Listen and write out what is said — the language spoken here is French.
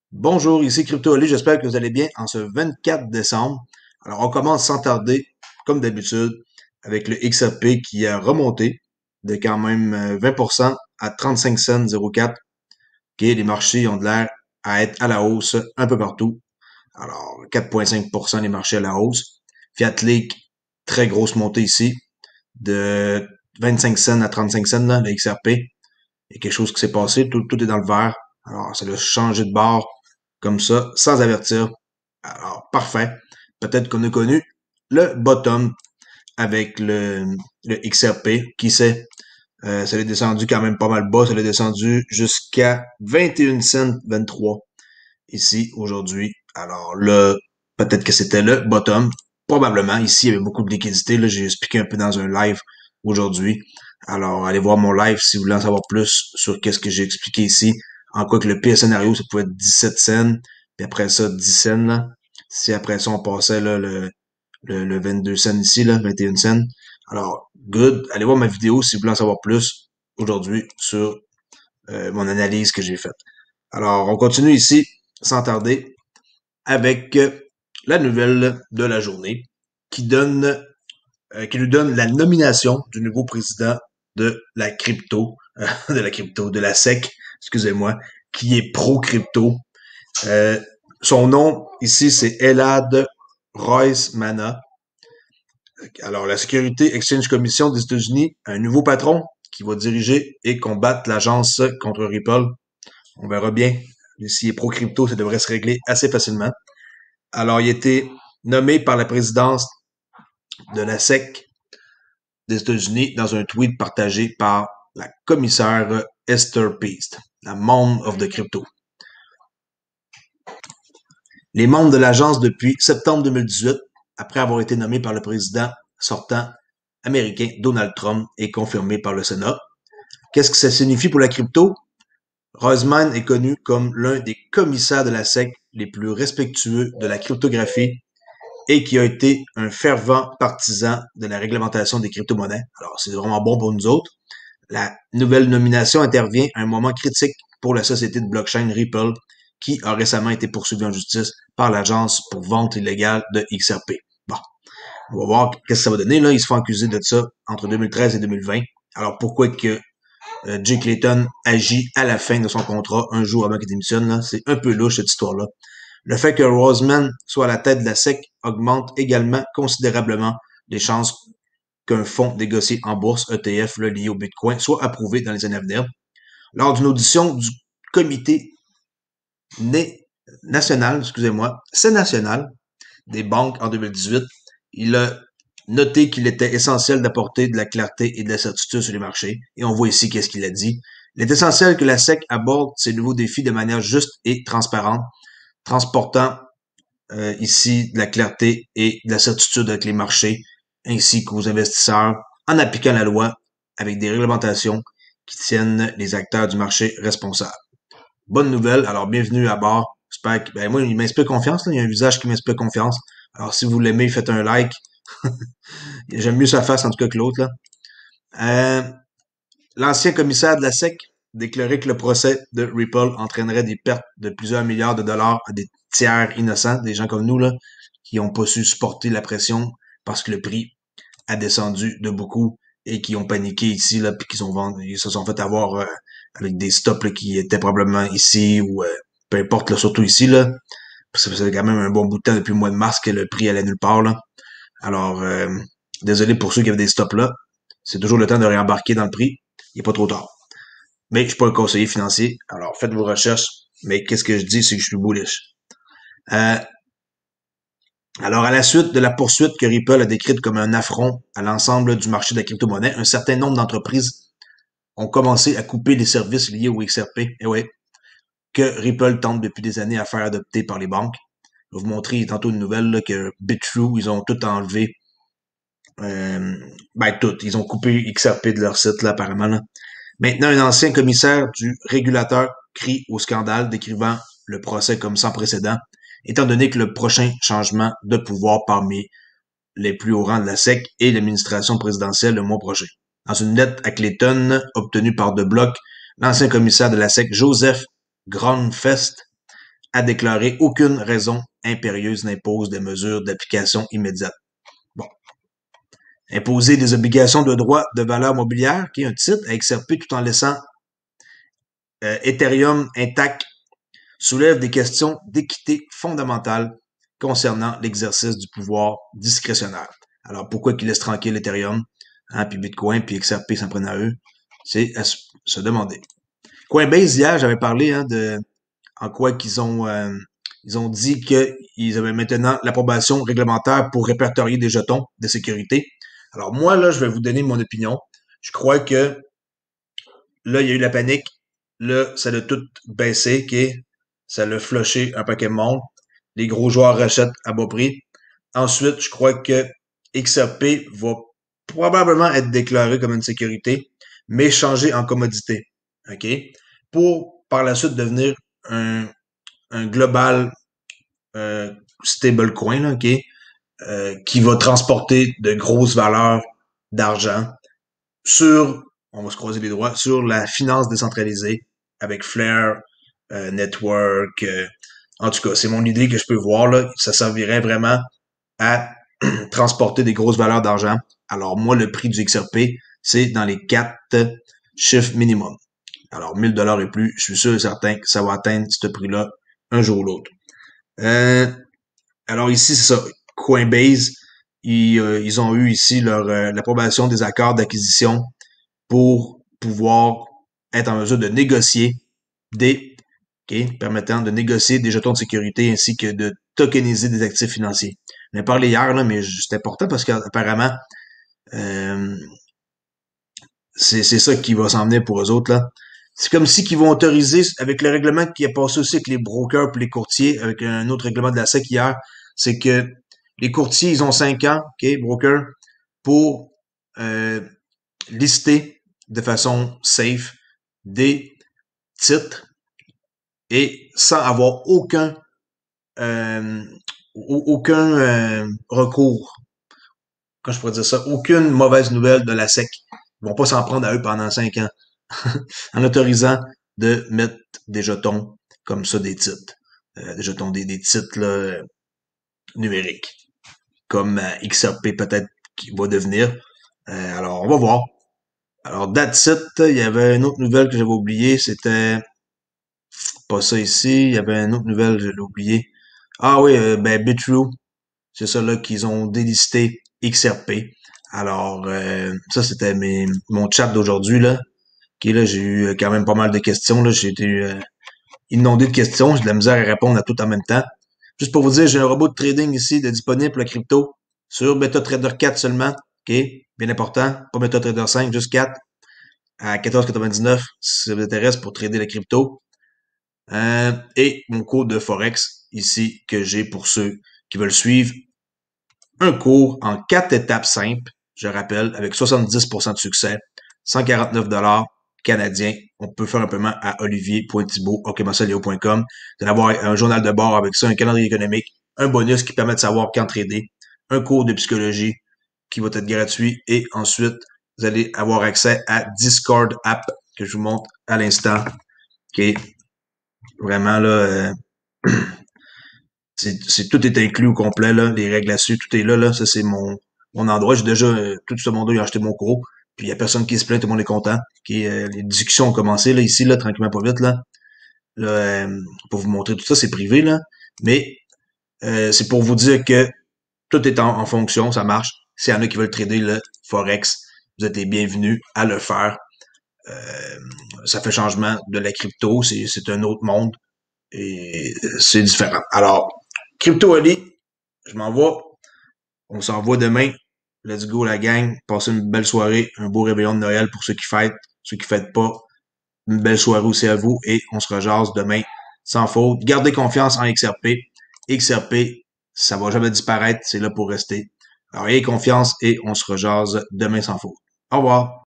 Bonjour, ici Crypto Ali, j'espère que vous allez bien en ce 24 décembre. Alors, on commence sans tarder, comme d'habitude, avec le XRP qui a remonté de quand même 20% à 35 cents 04. OK, les marchés ont de l'air à être à la hausse un peu partout. Alors, 4,5% les marchés à la hausse. Fiat Leak, très grosse montée ici, de 25 cents à 35 cents, là, le XRP. Il y a quelque chose qui s'est passé, tout est dans le vert. Alors, ça a changé de bord comme ça, sans avertir. Alors, parfait. Peut-être qu'on a connu le bottom avec le XRP. Qui sait? Ça l'a descendu quand même pas mal bas. Ça l'a descendu jusqu'à 21 cents 23 ici aujourd'hui. Alors là, peut-être que c'était le bottom. Probablement. Ici, il y avait beaucoup de liquidité. Là, j'ai expliqué un peu dans un live aujourd'hui. Alors, allez voir mon live si vous voulez en savoir plus sur qu'est-ce que j'ai expliqué ici. En quoi que le pire scénario, ça pouvait être 17 cents, puis après ça, 10 cents, là. Si après ça, on passait là, le 22 cents ici, là, 21 cents. Alors, good. Allez voir ma vidéo si vous voulez en savoir plus aujourd'hui sur mon analyse que j'ai faite. Alors, on continue ici, sans tarder, avec la nouvelle de la journée qui nous donne la nomination du nouveau président de la crypto, de la SEC, excusez-moi, qui est pro-crypto. Euh, Son nom ici, c'est Elad Royce Mana. Alors, la Security Exchange Commission des États-Unis a un nouveau patron qui va diriger et combattre l'agence contre Ripple. On verra bien. S'il est pro-crypto, ça devrait se régler assez facilement. Alors, il a été nommé par la présidence de la SEC des États-Unis dans un tweet partagé par la commissaire Esther Peast, la Mom of the Crypto. Les membres de l'agence depuis septembre 2018, après avoir été nommés par le président sortant américain Donald Trump et confirmé par le Sénat. Qu'est-ce que ça signifie pour la crypto? Roseman est connu comme l'un des commissaires de la SEC les plus respectueux de la cryptographie et qui a été un fervent partisan de la réglementation des crypto-monnaies. Alors, c'est vraiment bon pour nous autres. La nouvelle nomination intervient à un moment critique pour la société de blockchain Ripple, qui a récemment été poursuivie en justice par l'agence pour vente illégale de XRP. Bon, on va voir qu'est-ce que ça va donner. Là, ils se font accuser de ça entre 2013 et 2020. Alors, pourquoi que Jay Clayton agit à la fin de son contrat, un jour avant qu'il démissionne, là? C'est un peu louche, cette histoire-là. Le fait que Roseman soit à la tête de la SEC augmente également considérablement les chances qu'un fonds négocié en bourse ETF là, lié au Bitcoin soit approuvé dans les années à venir. Lors d'une audition du comité national, excusez-moi, c'est national des banques en 2018, il a noté qu'il était essentiel d'apporter de la clarté et de la certitude sur les marchés. Et on voit ici qu'est-ce qu'il a dit. Il est essentiel que la SEC aborde ces nouveaux défis de manière juste et transparente, transportant ici de la clarté et de la certitude avec les marchés ainsi qu'aux investisseurs en appliquant la loi avec des réglementations qui tiennent les acteurs du marché responsables. Bonne nouvelle, alors bienvenue à bord. J'espère que, ben moi, il m'inspire confiance, là. Il y a un visage qui m'inspire confiance. Alors si vous l'aimez, faites un like. J'aime mieux sa face en tout cas que l'autre, là. Euh, L'ancien commissaire de la SEC déclarait que le procès de Ripple entraînerait des pertes de plusieurs milliards de dollars à des tiers innocents, des gens comme nous, là, qui n'ont pas su supporter la pression parce que le prix a descendu de beaucoup et qui ont paniqué ici, là, puis ils se sont fait avoir avec des stops là, qui étaient probablement ici ou peu importe, là, surtout ici, là. Parce que ça fait quand même un bon bout de temps depuis le mois de mars que le prix allait nulle part, là. Alors, désolé pour ceux qui avaient des stops là. C'est toujours le temps de réembarquer dans le prix. Il n'est pas trop tard. Mais je suis pas un conseiller financier. Alors, faites vos recherches. Mais qu'est-ce que je dis, c'est que je suis bullish. Euh, alors, à la suite de la poursuite que Ripple a décrite comme un affront à l'ensemble du marché de la crypto-monnaie, un certain nombre d'entreprises ont commencé à couper les services liés au XRP. Et ouais, que Ripple tente depuis des années à faire adopter par les banques. Je vais vous montrer tantôt une nouvelle là, que BitTrue, ils ont tout enlevé. Tout. Ils ont coupé XRP de leur site, là, apparemment. Là. Maintenant, un ancien commissaire du régulateur crie au scandale, décrivant le procès comme sans précédent, étant donné que le prochain changement de pouvoir parmi les plus hauts rangs de la SEC et l'administration présidentielle le mois prochain. Dans une lettre à Clayton, obtenue par De Bloc, l'ancien commissaire de la SEC, Joseph Grandfest, à déclarer aucune raison impérieuse n'impose des mesures d'application immédiate. Bon. Imposer des obligations de droit de valeur mobilière, qui est un titre, à XRP tout en laissant Ethereum intact, soulève des questions d'équité fondamentale concernant l'exercice du pouvoir discrétionnaire. Alors, pourquoi qu'ils laissent tranquille Ethereum, hein, puis Bitcoin, puis XRP s'en prennent à eux? C'est à se demander. Coinbase, hier, j'avais parlé en quoi ils ont dit qu'ils avaient maintenant l'approbation réglementaire pour répertorier des jetons de sécurité. Alors moi, là, je vais vous donner mon opinion. Je crois que là, il y a eu la panique. Là, ça a tout baissé, OK? Ça l'a flushé un paquet de monde. Les gros joueurs rachètent à bas prix. Ensuite, je crois que XRP va probablement être déclaré comme une sécurité, mais changer en commodité. OK? Pour par la suite devenir un global stablecoin, là, OK? Qui va transporter de grosses valeurs d'argent sur, on va se croiser les doigts, sur la finance décentralisée avec Flare, Network. En tout cas, c'est mon idée que je peux voir, là. Ça servirait vraiment à transporter des grosses valeurs d'argent. Alors, moi, le prix du XRP, c'est dans les 4 chiffres minimum. Alors, 1000 $ et plus, je suis sûr et certain que ça va atteindre ce prix-là un jour ou l'autre. Alors ici, c'est ça. Coinbase, ils ont eu ici l'approbation des accords d'acquisition pour pouvoir être en mesure de négocier permettant de négocier des jetons de sécurité ainsi que de tokeniser des actifs financiers. On a parlé hier, là, mais c'est important parce qu'apparemment, euh, c'est ça qui va s'en venir pour eux autres, là. C'est comme si qu'ils vont autoriser, avec le règlement qui a passé aussi avec les brokers et les courtiers, avec un autre règlement de la SEC hier, c'est que les courtiers, ils ont 5 ans, OK, brokers, pour lister de façon safe des titres et sans avoir euh, aucun recours. Quand je pourrais dire ça, aucune mauvaise nouvelle de la SEC. Ils vont pas s'en prendre à eux pendant 5 ans en autorisant de mettre des jetons comme ça, des titres. Des jetons, des titres là, numériques. Comme XRP peut-être qui va devenir. Alors, on va voir. Alors, that's it. Il y avait une autre nouvelle que j'avais oubliée. C'était pas ça ici. Il y avait une autre nouvelle, je l'ai oublié. Ah oui, ben Bitrue. C'est ça là qu'ils ont délisté XRP. Alors, ça, c'était mon chat d'aujourd'hui, là. Ok, là, j'ai eu quand même pas mal de questions. Là, j'ai été inondé de questions. J'ai de la misère à répondre à tout en même temps. Juste pour vous dire, j'ai un robot de trading ici de disponible pour la crypto sur MetaTrader 4 seulement. OK? Bien important. Pas MetaTrader 5, juste 4 à 14,99 si ça vous intéresse pour trader la crypto. Et mon cours de Forex ici que j'ai pour ceux qui veulent suivre. Un cours en 4 étapes simples, je rappelle, avec 70% de succès, 149 $ canadiens. On peut faire un paiement à olivier.thibault.com. Vous allez avoir un journal de bord avec ça, un calendrier économique, un bonus qui permet de savoir quand trader, un cours de psychologie qui va être gratuit et ensuite, vous allez avoir accès à Discord app que je vous montre à l'instant. OK. Vraiment, là, tout est inclus au complet, là, les règles là-dessus, tout est là, là. Ça, c'est mon endroit. J'ai déjà, tout ce monde-là, a acheté mon cours. Puis il y a personne qui se plaint, tout le monde est content. Les discussions ont commencé, là, ici, là, tranquillement, pas vite, là. Là, pour vous montrer tout ça, c'est privé, là. Mais c'est pour vous dire que tout est en fonction, ça marche. S'il y en a qui veulent trader le Forex, vous êtes les bienvenus à le faire. Ça fait changement de la crypto, c'est un autre monde et c'est différent. Alors, Crypto Ali, je m'en vais. On s'en va demain. Let's go la gang. Passez une belle soirée, un beau réveillon de Noël pour ceux qui fêtent, ceux qui fêtent pas. Une belle soirée aussi à vous et on se rejase demain sans faute. Gardez confiance en XRP. XRP, ça va jamais disparaître, c'est là pour rester. Alors ayez confiance et on se rejase demain sans faute. Au revoir.